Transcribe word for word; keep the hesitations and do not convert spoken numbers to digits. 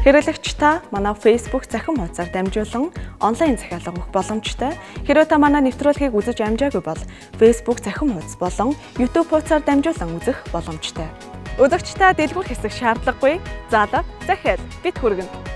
Хэрэглэгч та манай Facebook захин хуудасаар дамжуулан онлайн захиалга өгөх боломжтой. Хэрвээ та манай нэвтрүүлгийг үзэж амжаагүй бол Facebook захин хуудас болон YouTube хуудасаар дамжуулан үзэх боломжтой. Үзэгч та дэлгүүр хэсэг шаардлагагүй. Заалга захиал бит хүргэнэ.